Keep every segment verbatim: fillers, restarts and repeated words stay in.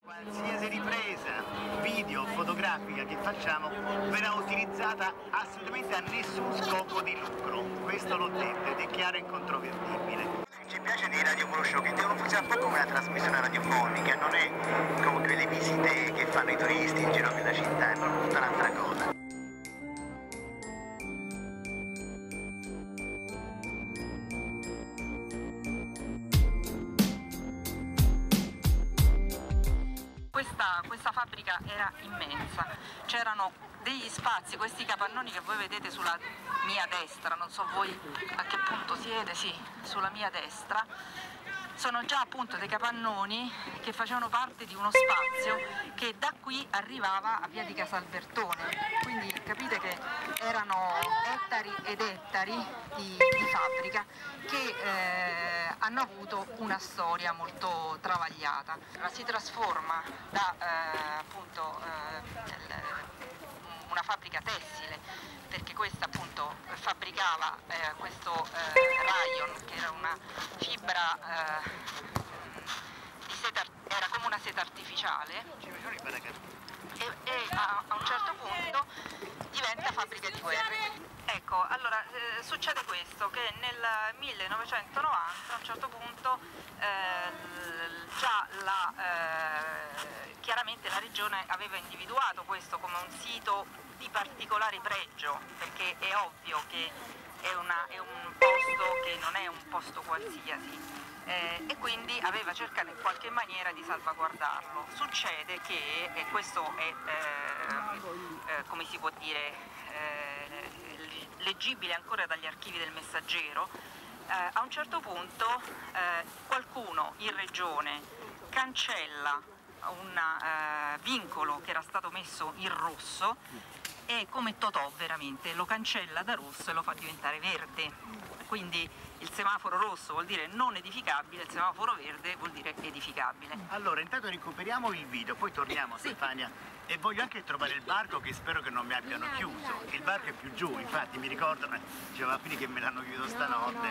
Qualsiasi ripresa video fotografica che facciamo verrà utilizzata assolutamente a nessun scopo di lucro. Questo l'ho detto ed è chiaro e incontrovertibile. Ci piace dei radio show che devono funzionare un po' come una trasmissione radiofonica, non è come quelle visite che fanno i turisti in giro per la città, è proprio tutta un'altra cosa. Questa, questa fabbrica era immensa, c'erano degli spazi, questi capannoni che voi vedete sulla mia destra, non so voi a che punto siete, sì, sulla mia destra, sono già appunto dei capannoni che facevano parte di uno spazio che da qui arrivava a via di Casalbertone, quindi capite che erano ettari ed ettari di, di fabbrica che eh, hanno avuto una storia molto travagliata. Si trasforma da eh, appunto eh, una fabbrica tessile, perché questa appunto fabbricava eh, questo eh, rayon, che era una fibra eh, di seta, era come una seta artificiale, e, e a, a un certo punto diventa fabbrica di guerre. Ecco, allora eh, succede questo, che nel millenovecentonovanta a un certo punto eh, già la, eh, chiaramente la regione aveva individuato questo come un sito di particolare pregio, perché è ovvio che è, una, è un posto che non è un posto qualsiasi. Eh, e quindi aveva cercato in qualche maniera di salvaguardarlo. Succede che, e questo è, eh, eh, come si può dire, eh, leggibile ancora dagli archivi del Messaggero, eh, a un certo punto eh, qualcuno in regione cancella un eh, vincolo che era stato messo in rosso e come Totò veramente lo cancella da rosso e lo fa diventare verde. Quindi il semaforo rosso vuol dire non edificabile, il semaforo verde vuol dire edificabile. Allora, intanto recuperiamo il video, poi torniamo, sì. Stefania. E voglio anche trovare il barco, che spero che non mi abbiano chiuso. Il barco è più giù, infatti mi ricordo, diceva quindi che me l'hanno chiuso stanotte.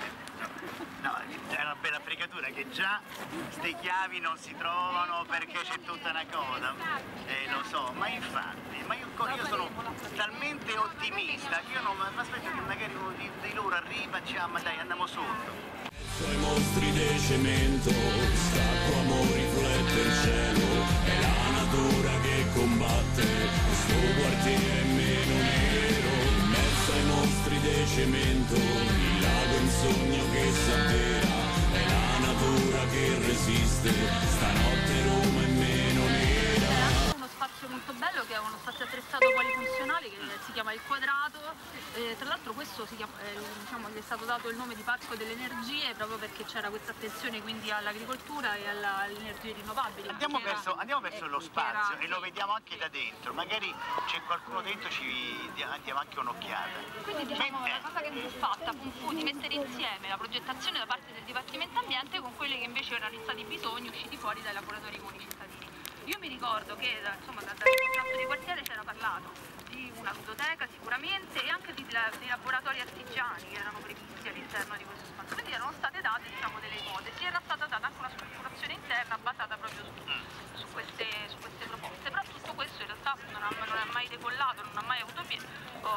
No, è una bella fregatura che già ste chiavi non si trovano perché c'è tutta una cosa. Eh, lo so, ma infatti, ma io, io sono talmente ottimista che io non mi aspetto che magari uno di, di loro arriva e dice, ma dai, andiamo sotto. Suoi mostri di cemento, stacco amore riflette il cielo, è la natura che combatte, questo quartiere è meno nero, in mezzo ai mostri di cemento, il lago in sogno che s'avvera, è la natura che resiste, stanotte Roma è meno nera. Uno spazio molto bello che è uno spazio attrezzato polifunzionale che si chiama Il Quadrato, eh, tra l'altro questo si chiama, eh, diciamo, gli è stato dato il nome di Parco delle Energie proprio perché c'era questa attenzione quindi all'agricoltura e alla, alle energie rinnovabili. Andiamo era, verso, andiamo verso eh, lo spazio era, e lo vediamo anche da dentro, magari c'è qualcuno dentro, ci diamo anche un'occhiata. Quindi diciamo Beh, la cosa che fu fatta fu di mettere insieme la progettazione da parte del Dipartimento Ambiente con quelle che invece erano stati bisogni usciti fuori dai laboratori con i cittadini. Io mi ricordo che insomma, dal contratto di quartiere c'era parlato di una ludoteca sicuramente e anche di, di laboratori artigiani che erano previsti all'interno di questo spazio, quindi erano state date diciamo, delle ipotesi e era stata data anche una strutturazione interna basata proprio su, su, queste, su queste proposte, però tutto questo in realtà non ha, non è mai decollato, non ha mai avuto uh,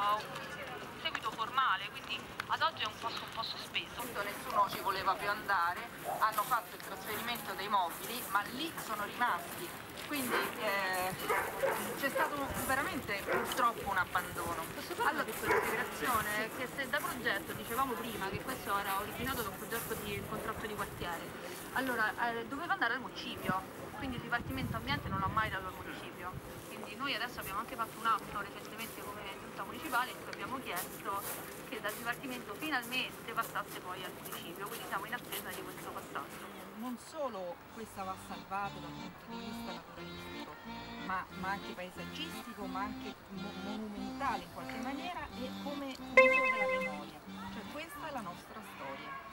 un seguito formale, quindi ad oggi è un posto un po' sospeso. Nessuno ci voleva più andare, hanno fatto il trasferimento dei mobili, ma lì sono rimasti. Quindi eh, c'è stato veramente purtroppo un abbandono. Posso fare una piccola integrazione? Che se da progetto, dicevamo prima che questo era originato da un progetto di un contratto di quartiere, allora eh, doveva andare al municipio, quindi il Dipartimento Ambiente non l'ha mai dato al municipio. Quindi noi adesso abbiamo anche fatto un atto recentemente come giunta municipale in cui abbiamo chiesto che dal Dipartimento finalmente passasse poi al municipio, quindi siamo in attesa di questo passaggio. Non solo questa va salvata dal punto di vista naturalistico, ma, ma anche paesaggistico, ma anche mo monumentale in qualche maniera e come uso della memoria. Cioè questa è la nostra storia.